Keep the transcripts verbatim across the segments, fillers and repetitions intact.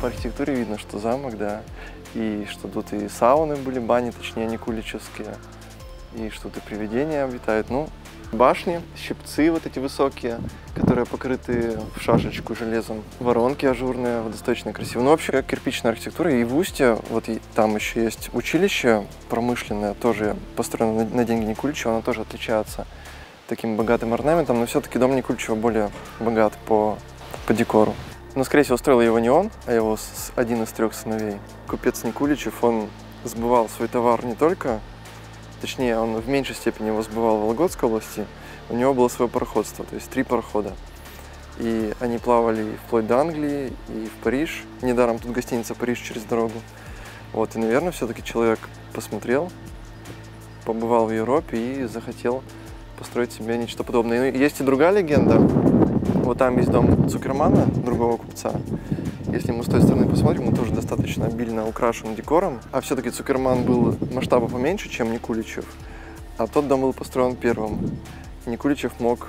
по архитектуре видно, что замок, да, и что тут и сауны были, бани, точнее, не куличевские, и что тут и привидения обитают. Ну, башни, щипцы вот эти высокие, которые покрыты в шашечку железом, воронки ажурные, водосточные, красивые. Ну, вообще, как кирпичная архитектура. И в Устье, вот и там еще есть училище промышленное, тоже построено на, на деньги Никуличева, оно тоже отличается таким богатым орнаментом, но все-таки дом Никуличева более богат по, по декору. Но, скорее всего, строил его не он, а его один из трех сыновей. Купец Никуличев, он сбывал свой товар не только, точнее, он в меньшей степени его сбывал в Вологодской области, у него было свое пароходство, то есть три парохода. И они плавали вплоть до Англии и в Париж. Недаром тут гостиница «Париж» через дорогу. Вот, и, наверное, все-таки человек посмотрел, побывал в Европе и захотел построить себе нечто подобное. И есть и другая легенда. Вот там есть дом Цукермана, другого купца. Если мы с той стороны посмотрим, он тоже достаточно обильно украшен декором. А все-таки Цукерман был масштаба поменьше, чем Никуличев. А тот дом был построен первым. Никуличев мог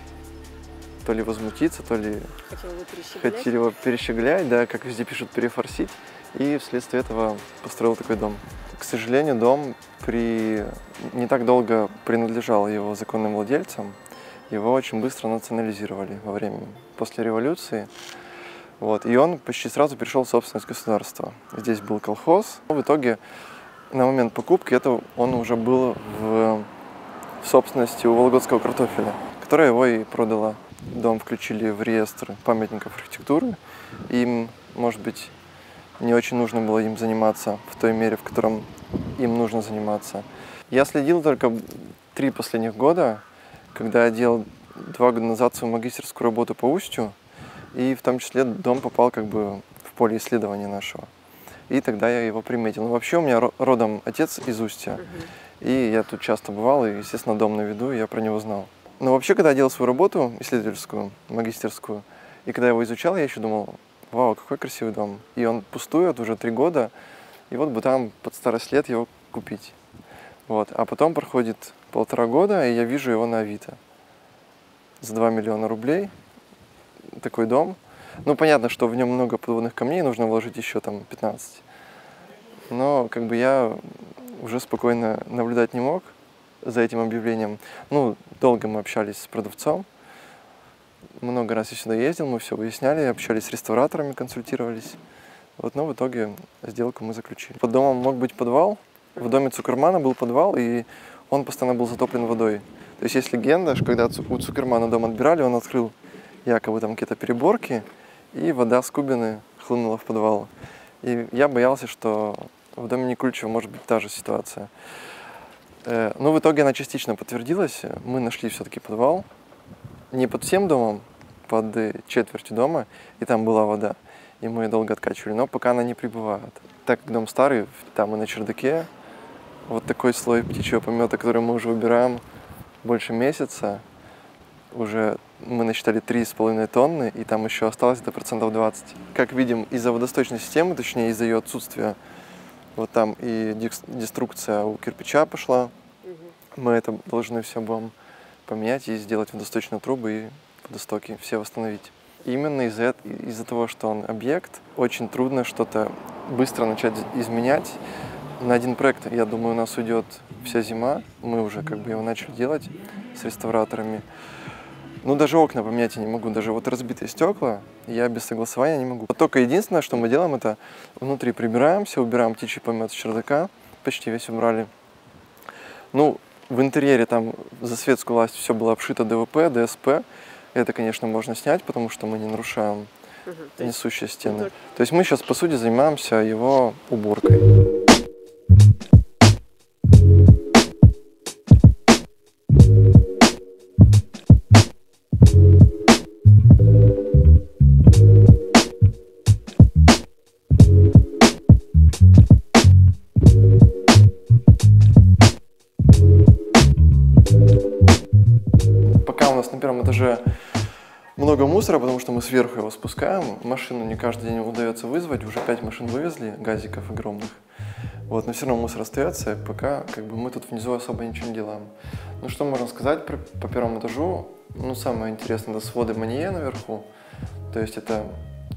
то ли возмутиться, то ли хотел его перещеглять, хотел его перещеглять, да, как везде пишут, перефорсить. И вследствие этого построил такой дом. К сожалению, дом при... не так долго принадлежал его законным владельцам. Его очень быстро национализировали во время, после революции. Вот. И он почти сразу перешел в собственность государства. Здесь был колхоз. В итоге, на момент покупки, это он уже был в, в собственности у Вологодского картофеля, которая его и продала. Дом включили в реестр памятников архитектуры. Им, может быть, не очень нужно было им заниматься в той мере, в котором им нужно заниматься. Я следил только три последних года, когда я делал два года назад свою магистерскую работу по Устью, и в том числе дом попал как бы в поле исследования нашего. И тогда я его приметил. Ну, вообще у меня родом отец из Устья, и я тут часто бывал, и, естественно, дом на виду, и я про него знал. Но вообще, когда я делал свою работу исследовательскую, магистерскую, и когда я его изучал, я еще думал, вау, какой красивый дом. И он пустует уже три года, и вот бы там под старость лет его купить. Вот. А потом проходит полтора года, и я вижу его на Авито. За два миллиона рублей такой дом. Ну, понятно, что в нем много подводных камней, нужно вложить еще там пятнадцать. Но как бы я уже спокойно наблюдать не мог за этим объявлением. Ну, долго мы общались с продавцом. Много раз я сюда ездил, мы все выясняли, общались с реставраторами, консультировались. Вот, но в итоге сделку мы заключили. Под домом мог быть подвал. В доме Цукермана был подвал, и он постоянно был затоплен водой. То есть есть легенда, что когда у Цукермана дом отбирали, он открыл якобы там какие-то переборки, и вода с Кубины хлынула в подвал. И я боялся, что в доме Никуличева может быть та же ситуация. Но в итоге она частично подтвердилась. Мы нашли все-таки подвал. Не под всем домом, под четвертью дома, и там была вода. И мы ее долго откачивали, но пока она не прибывает. Так как дом старый, там и на чердаке вот такой слой птичьего помета, который мы уже убираем больше месяца. Уже мы насчитали три с половиной тонны, и там еще осталось до процентов двадцать. Как видим, из-за водосточной системы, точнее из-за ее отсутствия, вот там и деструкция у кирпича пошла. Мы это должны все будем поменять и сделать водосточные трубы и водостоки, все восстановить. И именно из-за из-за того, что он объект, очень трудно что-то быстро начать изменять. На один проект, я думаю, у нас уйдет вся зима. Мы уже как бы его начали делать с реставраторами. Ну, даже окна поменять я не могу, даже вот разбитые стекла я без согласования не могу. Только единственное, что мы делаем, это внутри прибираемся, убираем птичий помет с чердака, почти весь убрали. Ну, в интерьере там за светскую власть все было обшито ДВП, ДСП. Это, конечно, можно снять, потому что мы не нарушаем угу, несущие стены. Угу. То есть мы сейчас, по сути, занимаемся его уборкой. Пока у нас на первом этаже много мусора, потому что мы сверху его спускаем. Машину не каждый день удается вызвать. Уже пять машин вывезли, газиков огромных. Вот, но все равно мусор остается, пока как бы, мы тут внизу особо ничего не делаем. Ну что можно сказать про, по первому этажу? Ну, самое интересное, это своды Манье наверху. То есть это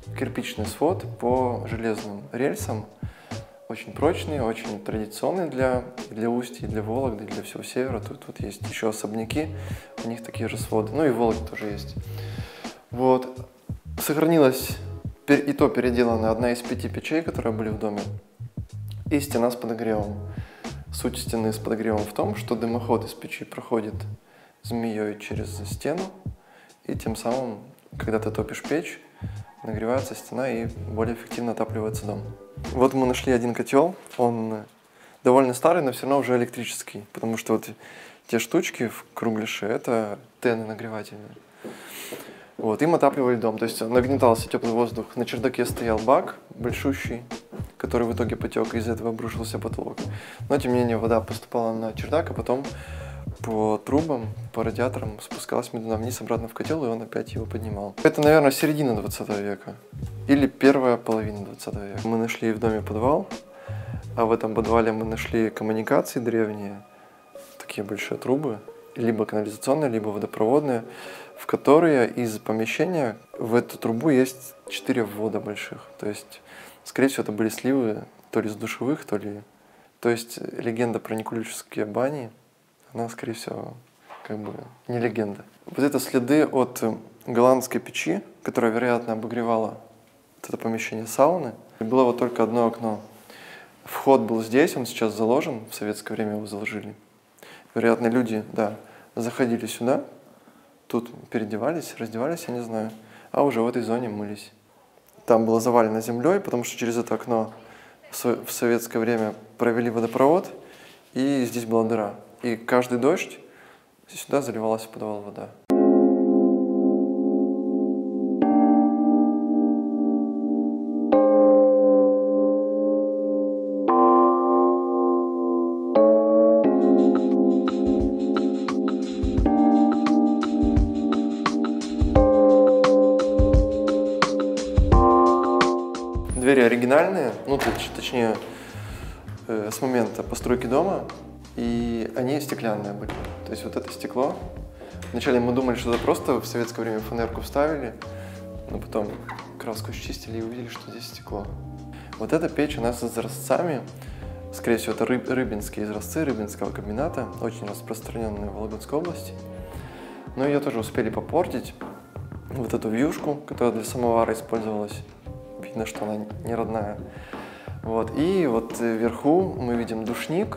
кирпичный свод по железным рельсам. Очень прочный, очень традиционный для, для Устья, для Вологды, для всего севера. Тут, тут есть еще особняки, у них такие же своды. Ну и в Вологде тоже есть. Вот. Сохранилась и то переделана одна из пяти печей, которые были в доме. И стена с подогревом. Суть стены с подогревом в том, что дымоход из печи проходит змеей через стену, и тем самым, когда ты топишь печь, нагревается стена и более эффективно отапливается дом. Вот мы нашли один котел, он довольно старый, но все равно уже электрический, потому что вот те штучки в кругляше — это тены нагревательные. Вот, им отапливали дом, то есть нагнетался теплый воздух. На чердаке стоял бак большущий, который в итоге потек, и из этого обрушился потолок. Но тем не менее вода поступала на чердак, а потом по трубам, по радиаторам спускалась медленно вниз обратно в котел, и он опять его поднимал. Это, наверное, середина двадцатого века или первая половина двадцатого века. Мы нашли в доме подвал, а в этом подвале мы нашли коммуникации древние, такие большие трубы, либо канализационные, либо водопроводные, в которые из помещения в эту трубу есть четыре ввода больших. То есть, скорее всего, это были сливы то ли с душевых, то ли... То есть легенда про никулические бани, она, скорее всего, как бы не легенда. Вот это следы от голландской печи, которая, вероятно, обогревала вот это помещение сауны. И было вот только одно окно. Вход был здесь, он сейчас заложен, в советское время его заложили. Вероятно, люди, да, заходили сюда, тут переодевались, раздевались, я не знаю, а уже в этой зоне мылись. Там было завалено землей, потому что через это окно в советское время провели водопровод, и здесь была дыра. И каждый дождь сюда заливалась в подвал вода. Двери оригинальные, ну точнее э, с момента постройки дома, и они стеклянные были. То есть вот это стекло. Вначале мы думали, что это просто в советское время фанерку вставили, но потом краску счистили и увидели, что здесь стекло. Вот эта печь у нас с изразцами, скорее всего, это рыб, рыбинские изразцы Рыбинского комбината, очень распространенные в Вологодской области. Но ее тоже успели попортить. Вот эту вьюшку, которая для самовара использовалась. Видно, что она не родная. Вот. И вот вверху мы видим душник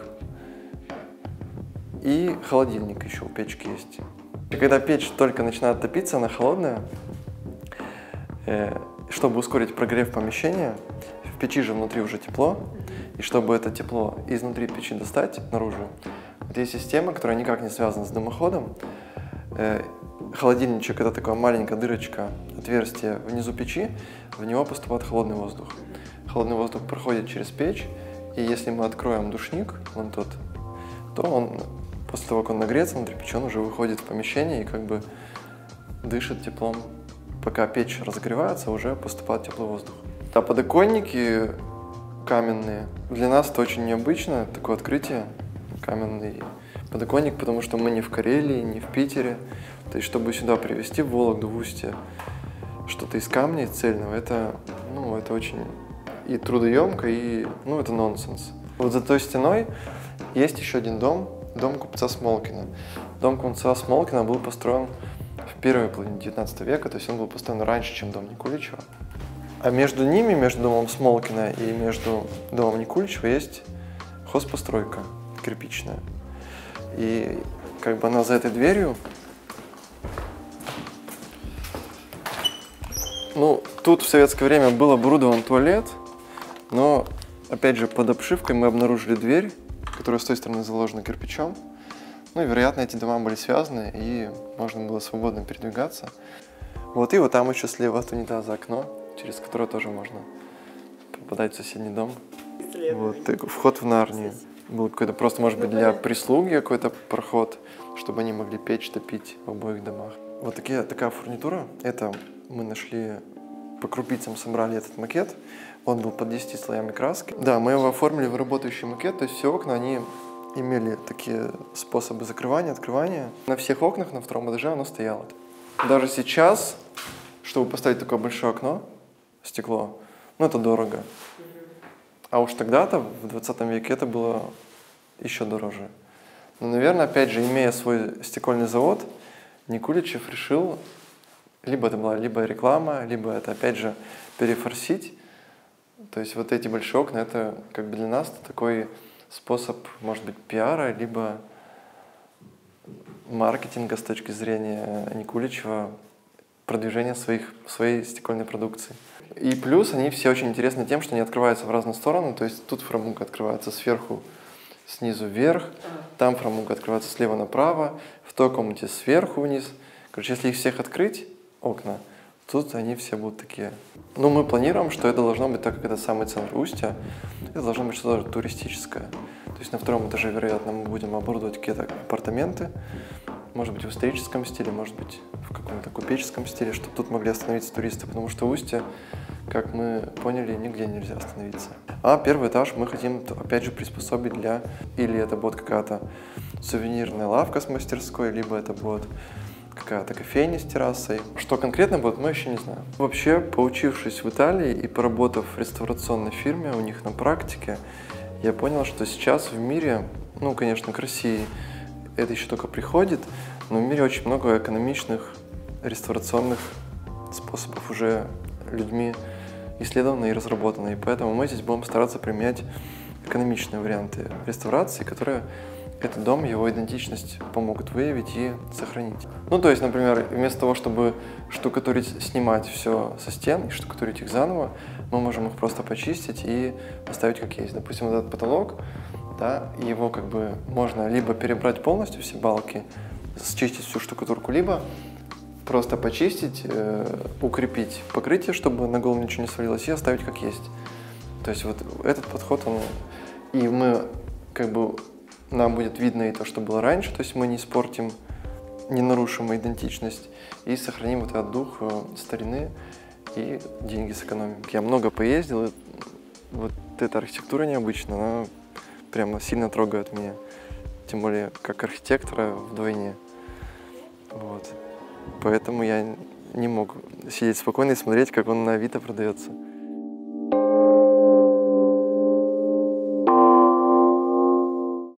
и холодильник еще у печки есть. И когда печь только начинает топиться, она холодная, э, чтобы ускорить прогрев помещения, в печи же внутри уже тепло, и чтобы это тепло изнутри печи достать наружу, вот есть система, которая никак не связана с дымоходом. Э, холодильничек — это такая маленькая дырочка, отверстие внизу печи, в него поступает холодный воздух. Холодный воздух проходит через печь, и если мы откроем душник, вон тот, то он, после того, как он нагреется внутри печи, он уже выходит в помещение и как бы дышит теплом. Пока печь разогревается, уже поступает теплый воздух. А подоконники каменные. Для нас это очень необычно, такое открытие, каменный подоконник, потому что мы не в Карелии, не в Питере. То есть, чтобы сюда привезти, в Вологду, в Устье, что-то из камня, из цельного, это, ну, это очень и трудоемко, и, ну, это нонсенс. Вот за той стеной есть еще один дом, дом купца Смолкина. Дом купца Смолкина был построен в первой половине девятнадцатого века, то есть он был построен раньше, чем дом Никуличева. А между ними, между домом Смолкина и между домом Никуличева, есть хозпостройка кирпичная. И как бы она за этой дверью. Ну, тут в советское время был оборудован туалет, но, опять же, под обшивкой мы обнаружили дверь, которая с той стороны заложена кирпичом. Ну и, вероятно, эти дома были связаны, и можно было свободно передвигаться. Вот, и вот там еще слева от унитаза окно, через которое тоже можно попадать в соседний дом. Вот, вход в Нарнию. Был какой-то просто, может быть, для прислуги какой-то проход, чтобы они могли печь, топить в обоих домах. Вот такие, такая фурнитура. Это мы нашли, по крупицам собрали этот макет. Он был под десятью слоями краски. Да, мы его оформили в работающий макет, то есть все окна, они имели такие способы закрывания, открывания. На всех окнах на втором этаже оно стояло. Даже сейчас, чтобы поставить такое большое окно, стекло. Ну, это дорого. А уж тогда-то, в двадцатом веке, это было еще дороже. Но, наверное, опять же, имея свой стекольный завод, Никуличев решил, либо это была либо реклама, либо это, опять же, перефорсить. То есть вот эти большие окна, это как бы для нас такой способ, может быть, пиара, либо маркетинга с точки зрения Никуличева, продвижения своих, своей стекольной продукции. И плюс они все очень интересны тем, что они открываются в разные стороны. То есть тут фрамуга открывается сверху, снизу вверх, там фрамуга открывается слева направо, в той комнате сверху вниз. Короче, если их всех открыть, окна, тут они все будут такие. Но мы планируем, что это должно быть, так как это самый центр Устья, это должно быть что-то туристическое. То есть на втором этаже, вероятно, мы будем оборудовать какие-то апартаменты, может быть, в историческом стиле, может быть, в каком-то купеческом стиле, чтобы тут могли остановиться туристы, потому что Устье, как мы поняли, нигде нельзя остановиться. А первый этаж мы хотим, опять же, приспособить для... Или это будет какая-то сувенирная лавка с мастерской, либо это будет какая-то кофейня с террасой. Что конкретно будет, мы еще не знаем. Вообще, поучившись в Италии и поработав в реставрационной фирме у них на практике, я понял, что сейчас в мире, ну, конечно, к России это еще только приходит, но в мире очень много экономичных реставрационных способов уже людьми исследовано и разработано. И поэтому мы здесь будем стараться применять экономичные варианты реставрации, которые этот дом, его идентичность помогут выявить и сохранить. Ну, то есть, например, вместо того, чтобы штукатурить, снимать все со стен и штукатурить их заново, мы можем их просто почистить и оставить как есть. Допустим, вот этот потолок, да, его как бы можно либо перебрать полностью все балки, счистить всю штукатурку, либо просто почистить, э, укрепить покрытие, чтобы на голову ничего не свалилось, и оставить как есть. То есть вот этот подход, он... И мы как бы... Нам будет видно и то, что было раньше, то есть мы не испортим, не нарушим идентичность и сохраним вот этот дух старины и деньги сэкономим. Я много поездил, и вот эта архитектура необычная, она прямо сильно трогает меня, тем более как архитектора вдвойне. Вот. Поэтому я не мог сидеть спокойно и смотреть, как он на Авито продается.